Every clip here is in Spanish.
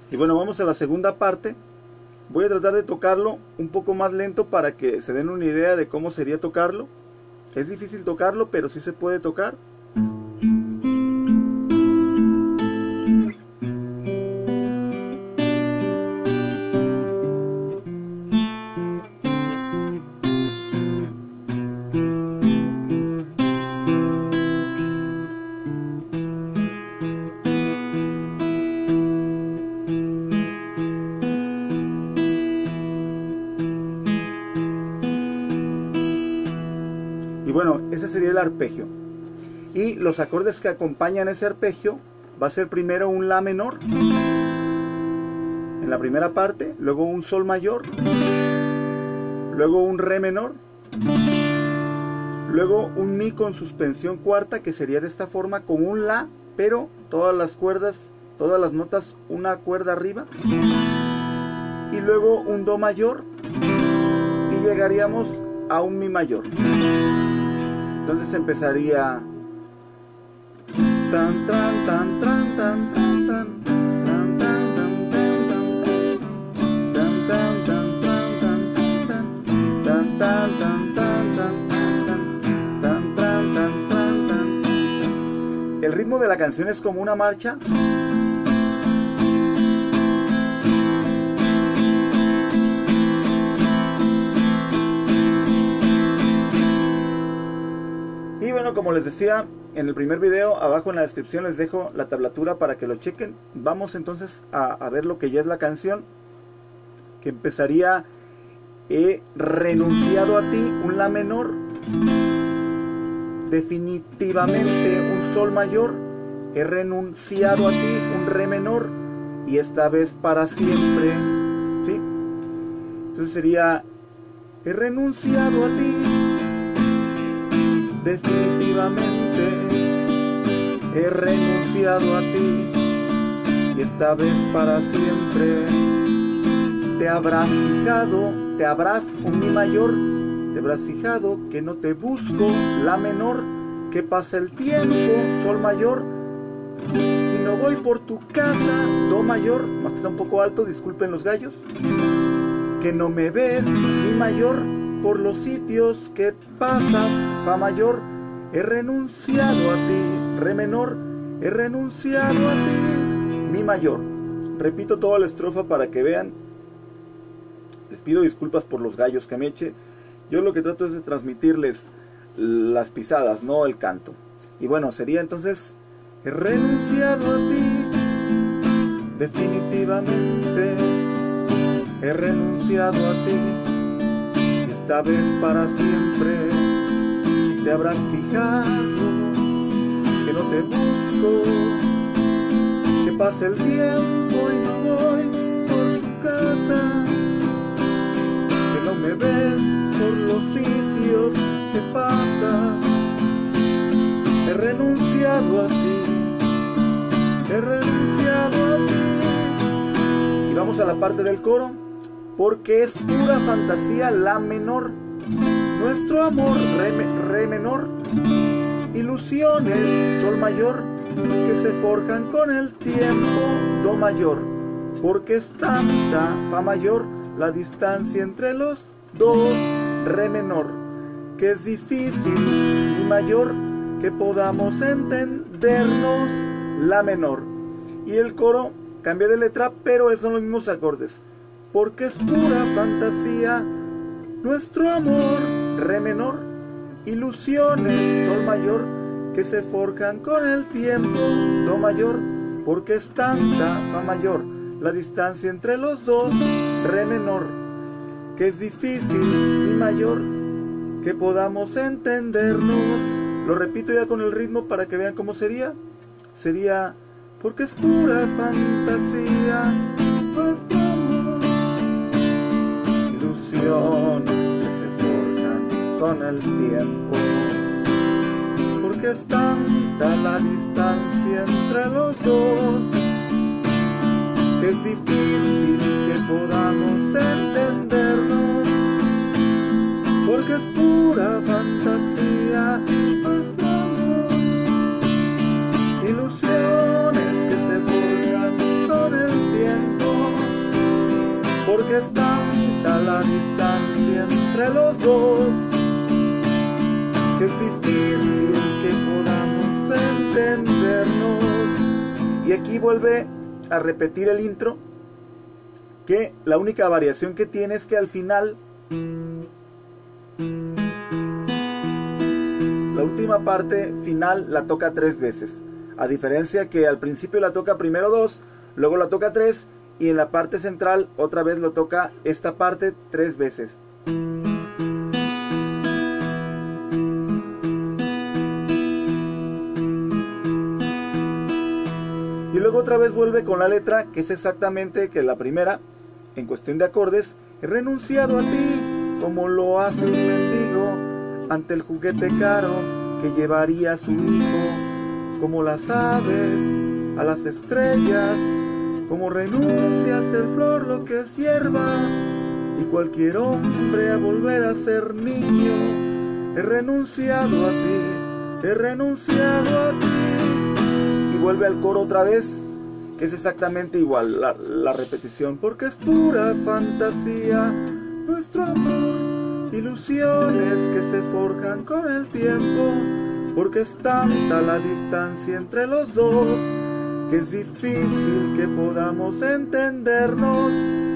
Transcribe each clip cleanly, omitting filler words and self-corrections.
Y bueno, vamos a la segunda parte. Voy a tratar de tocarlo un poco más lento para que se den una idea de cómo sería tocarlo. Es difícil tocarlo, pero sí se puede tocar. Y bueno, ese sería el arpegio. Y los acordes que acompañan ese arpegio va a ser primero un La menor en la primera parte, luego un Sol mayor, luego un Re menor, luego un Mi con suspensión cuarta, que sería de esta forma, con un La, pero todas las cuerdas, todas las notas una cuerda arriba, y luego un Do mayor, y llegaríamos a un Mi mayor. Entonces empezaría tan tan tan tan tan tan tan tan tan tan. El ritmo de la canción es como una marcha. Y bueno, como les decía en el primer video, abajo en la descripción les dejo la tablatura para que lo chequen. Vamos entonces a ver lo que ya es la canción, que empezaría: he renunciado a ti, un La menor, definitivamente un Sol mayor, he renunciado a ti, un Re menor, y esta vez para siempre, ¿sí? Entonces sería: he renunciado a ti, definitivamente he renunciado a ti, y esta vez para siempre. Te habrás fijado, te habrás, un Mi mayor, te habrás fijado que no te busco, La menor, que pasa el tiempo, Sol mayor, y no voy por tu casa, Do mayor, más que está un poco alto, disculpen los gallos, que no me ves, Mi mayor, por los sitios que pasas, Fa mayor, he renunciado a ti, Re menor, he renunciado a ti, Mi mayor. Repito toda la estrofa para que vean. Les pido disculpas por los gallos que me eche. Yo lo que trato es de transmitirles las pisadas, no el canto. Y bueno, sería entonces: he renunciado a ti, definitivamente he renunciado a ti, y esta vez para siempre. Te habrás fijado que no te busco, que pasa el tiempo y no voy por tu casa, que no me ves por los sitios que pasas. He renunciado a ti, he renunciado a ti. Y vamos a la parte del coro: porque es pura fantasía, La menor, nuestro amor, Re menor, ilusiones, Sol mayor, que se forjan con el tiempo, Do mayor, porque es tanta, Fa mayor, la distancia entre los dos, Re menor, que es difícil, Mi mayor, que podamos entendernos, La menor. Y el coro cambia de letra, pero son los mismos acordes: porque es pura fantasía, nuestro amor, Re menor, ilusiones, Sol mayor, que se forjan con el tiempo, Do mayor, porque es tanta, Fa mayor, la distancia entre los dos, Re menor, que es difícil, Mi mayor, que podamos entendernos. Lo repito ya con el ritmo para que vean cómo sería. Sería: porque es pura fantasía, nuestro amor, ilusiones que se forjan con el tiempo, porque es tanta la distancia entre los dos, que es difícil que podamos entendernos, porque es pura fantasía nuestro amor, ilusiones que se forjan con el tiempo, porque es tanta la distancia entre los dos, que es difícil que podamos entendernos. Y aquí vuelve a repetir el intro, que la única variación que tiene es que al final, la última parte final la toca 3 veces, a diferencia que al principio la toca primero 2, luego la toca 3, y en la parte central otra vez lo toca esta parte 3 veces. Y luego otra vez vuelve con la letra, que es exactamente que la primera, en cuestión de acordes: he renunciado a ti como lo hace un mendigo ante el juguete caro que llevaría a su hijo, como las aves a las estrellas, como renuncia a ser flor lo que es hierba, y cualquier hombre a volver a ser niño. He renunciado a ti, he renunciado a ti. Y vuelve al coro otra vez, que es exactamente igual, la repetición, porque es pura fantasía nuestro amor, ilusiones que se forjan con el tiempo, porque es tanta la distancia entre los dos, que es difícil que podamos entendernos.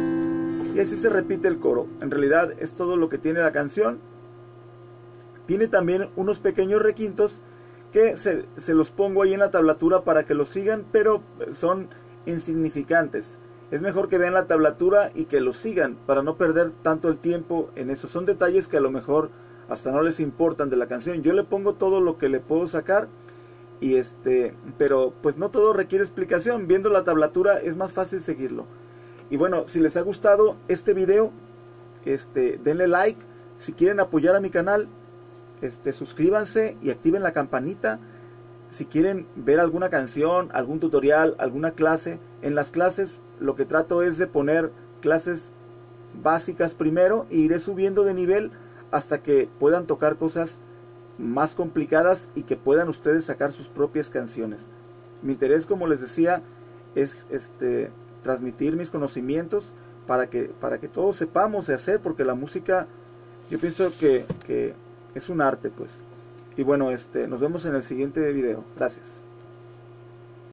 Y así se repite el coro. En realidad es todo lo que tiene la canción. Tiene también unos pequeños requintos que se los pongo ahí en la tablatura para que los sigan, pero son insignificantes. Es mejor que vean la tablatura y que los sigan para no perder tanto el tiempo en eso. Son detalles que a lo mejor hasta no les importan de la canción. Yo le pongo todo lo que le puedo sacar, y pero pues no todo requiere explicación. Viendo la tablatura es más fácil seguirlo. Y bueno, si les ha gustado este video, denle like. Si quieren apoyar a mi canal, suscríbanse y activen la campanita. Si quieren ver alguna canción, algún tutorial, alguna clase, en las clases lo que trato es de poner clases básicas primero, e iré subiendo de nivel hasta que puedan tocar cosas más complicadas y que puedan ustedes sacar sus propias canciones. Mi interés, como les decía, es transmitir mis conocimientos para que todos sepamos de hacer, porque la música, yo pienso que es un arte, pues. Y bueno, nos vemos en el siguiente video. Gracias.